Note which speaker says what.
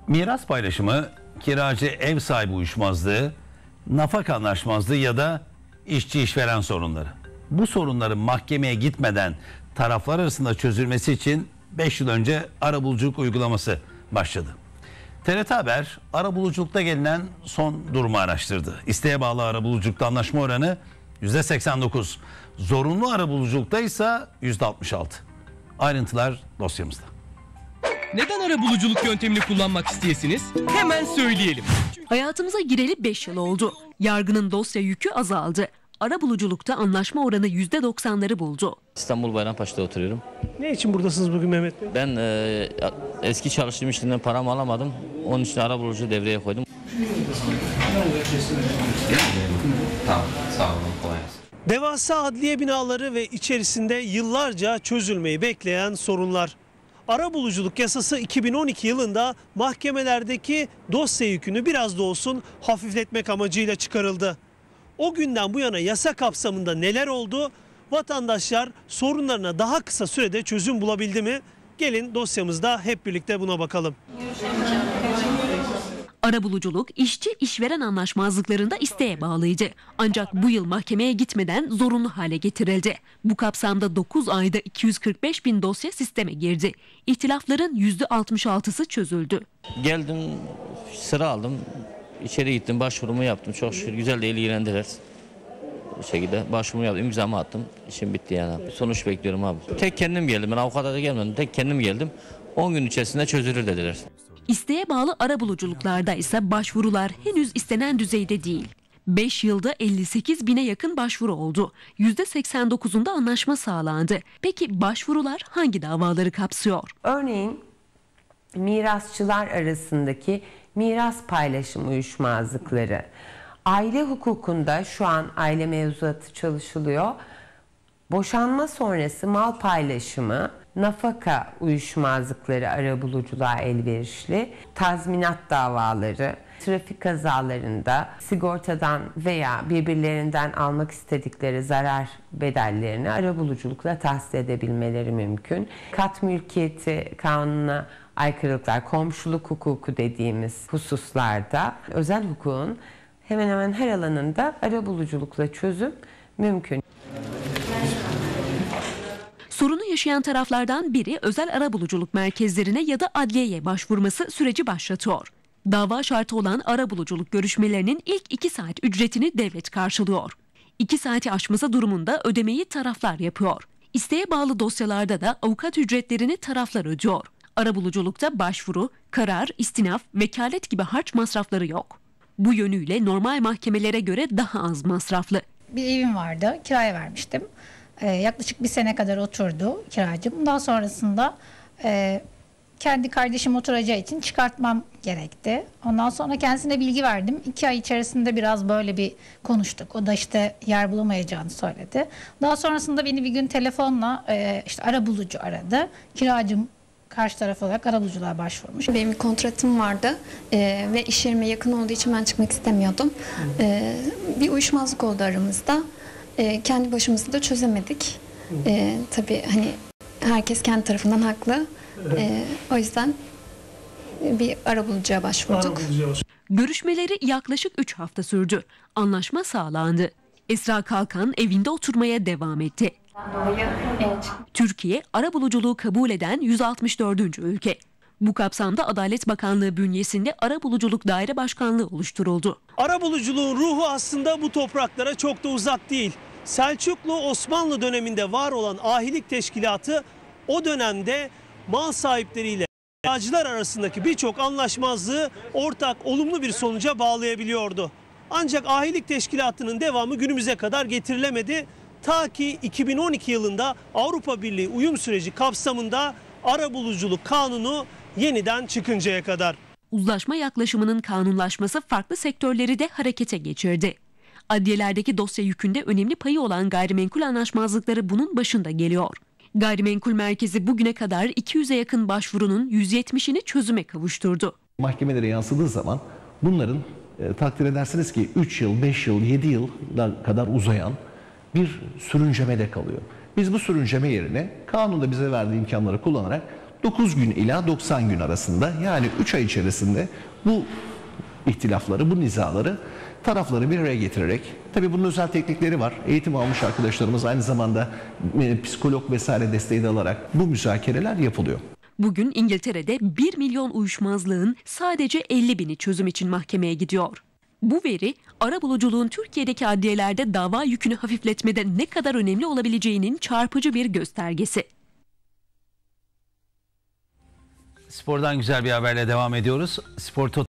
Speaker 1: Miras paylaşımı, kiracı ev sahibi uyuşmazlığı, nafaka anlaşmazlığı ya da işçi işveren sorunları. Bu sorunların mahkemeye gitmeden taraflar arasında çözülmesi için 5 yıl önce arabuluculuk uygulaması başladı. TRT Haber arabuluculukta gelinen son durumu araştırdı. İsteğe bağlı arabuluculukta anlaşma oranı %89. Zorunlu arabuluculukta ise %66. Ayrıntılar dosyamızda.
Speaker 2: Neden arabuluculuk yöntemini kullanmak isteyesiniz? Hemen söyleyelim.
Speaker 3: Hayatımıza gireli 5 yıl oldu. Yargının dosya yükü azaldı. Arabuluculukta anlaşma oranı %90'ları buldu.
Speaker 4: İstanbul Bayrampaşa'da oturuyorum.
Speaker 5: Ne için buradasınız bugün Mehmet Bey?
Speaker 4: Ben eski çalıştığım işinden paramı alamadım. Onun için arabulucu devreye koydum.
Speaker 1: Tamam, sağ olun, kolay gelsin.
Speaker 5: Devasa adliye binaları ve içerisinde yıllarca çözülmeyi bekleyen sorunlar. Arabuluculuk yasası 2012 yılında mahkemelerdeki dosya yükünü biraz da olsun hafifletmek amacıyla çıkarıldı. O günden bu yana yasa kapsamında neler oldu? Vatandaşlar sorunlarına daha kısa sürede çözüm bulabildi mi? Gelin dosyamızda hep birlikte buna bakalım.
Speaker 3: Arabuluculuk işçi işveren anlaşmazlıklarında isteğe bağlıydı. Ancak bu yıl mahkemeye gitmeden zorunlu hale getirildi. Bu kapsamda 9 ayda 245 bin dosya sisteme girdi. İhtilafların %66'sı çözüldü.
Speaker 4: Geldim, sıra aldım. İçeri gittim, başvurumu yaptım. Çok şükür güzel de ilgilendiler. Bu şekilde başvurumu yaptım, imzamı attım. İşim bitti yani. Sonuç bekliyorum abi. Tek kendim geldim. Ben avukata da gelmedim. Tek kendim geldim. 10 gün içerisinde çözülür dediler.
Speaker 3: İsteğe bağlı arabuluculuklarda ise başvurular henüz istenen düzeyde değil. 5 yılda 58 bine yakın başvuru oldu. %89'unda anlaşma sağlandı. Peki başvurular hangi davaları kapsıyor?
Speaker 6: Örneğin mirasçılar arasındaki miras paylaşım uyuşmazlıkları. Aile hukukunda şu an aile mevzuatı çalışılıyor. Boşanma sonrası mal paylaşımı, nafaka uyuşmazlıkları arabuluculuğa elverişli, tazminat davaları, trafik kazalarında sigortadan veya birbirlerinden almak istedikleri zarar bedellerini arabuluculukla tahsil edebilmeleri mümkün. Kat mülkiyeti kanununa aykırılıklar, komşuluk hukuku dediğimiz hususlarda özel hukukun hemen hemen her alanında arabuluculukla çözüm mümkün.
Speaker 3: Sorunu yaşayan taraflardan biri özel arabuluculuk merkezlerine ya da adliyeye başvurması süreci başlatıyor. Dava şartı olan arabuluculuk görüşmelerinin ilk 2 saat ücretini devlet karşılıyor. 2 saati aşması durumunda ödemeyi taraflar yapıyor. İsteğe bağlı dosyalarda da avukat ücretlerini taraflar ödüyor. Arabuluculukta başvuru, karar, istinaf, vekalet gibi harç masrafları yok. Bu yönüyle normal mahkemelere göre daha az masraflı.
Speaker 7: Bir evim vardı, kiraya vermiştim. Yaklaşık 1 sene kadar oturdu kiracım. Daha sonrasında kendi kardeşim oturacağı için çıkartmam gerekti. Ondan sonra kendisine bilgi verdim. 2 ay içerisinde biraz böyle bir konuştuk. O da işte yer bulamayacağını söyledi. Daha sonrasında beni bir gün telefonla işte arabulucu aradı. Kiracım karşı taraf olarak arabuluculuğa başvurmuş.
Speaker 8: Benim bir kontratım vardı ve iş yerime yakın olduğu için ben çıkmak istemiyordum. Bir uyuşmazlık oldu aramızda. Kendi başımızda da çözemedik. Tabii hani herkes kendi tarafından haklı. O yüzden bir arabulucuya başvurduk.
Speaker 3: Görüşmeleri yaklaşık 3 hafta sürdü. Anlaşma sağlandı. Esra Kalkan evinde oturmaya devam etti. Türkiye arabuluculuğu kabul eden 164. ülke. Bu kapsamda Adalet Bakanlığı bünyesinde Arabuluculuk Daire Başkanlığı oluşturuldu.
Speaker 5: Arabuluculuğun ruhu aslında bu topraklara çok da uzak değil. Selçuklu Osmanlı döneminde var olan ahilik teşkilatı o dönemde mal sahipleriyle kiracılar arasındaki birçok anlaşmazlığı ortak olumlu bir sonuca bağlayabiliyordu. Ancak ahilik teşkilatının devamı günümüze kadar getirilemedi. Ta ki 2012 yılında Avrupa Birliği uyum süreci kapsamında arabuluculuk kanunu yeniden çıkıncaya kadar.
Speaker 3: Uzlaşma yaklaşımının kanunlaşması farklı sektörleri de harekete geçirdi. Adliyelerdeki dosya yükünde önemli payı olan gayrimenkul anlaşmazlıkları bunun başında geliyor. Gayrimenkul Merkezi bugüne kadar 200'e yakın başvurunun 170'ini çözüme kavuşturdu.
Speaker 9: Mahkemelere yansıdığı zaman bunların takdir edersiniz ki 3 yıl, 5 yıl, 7 yıla kadar uzayan bir sürüncemede kalıyor. Biz bu sürünceme yerine kanunda bize verdiği imkanları kullanarak 9 gün ila 90 gün arasında, yani 3 ay içerisinde bu ihtilafları, bu nizaları tarafları bir araya getirerek, tabii bunun özel teknikleri var. Eğitim almış arkadaşlarımız aynı zamanda psikolog vesaire desteği de alarak bu müzakereler yapılıyor.
Speaker 3: Bugün İngiltere'de 1 milyon uyuşmazlığın sadece 50 bini çözüm için mahkemeye gidiyor. Bu veri arabuluculuğun Türkiye'deki adliyelerde dava yükünü hafifletmede ne kadar önemli olabileceğinin çarpıcı bir göstergesi.
Speaker 1: Spordan güzel bir haberle devam ediyoruz. Spor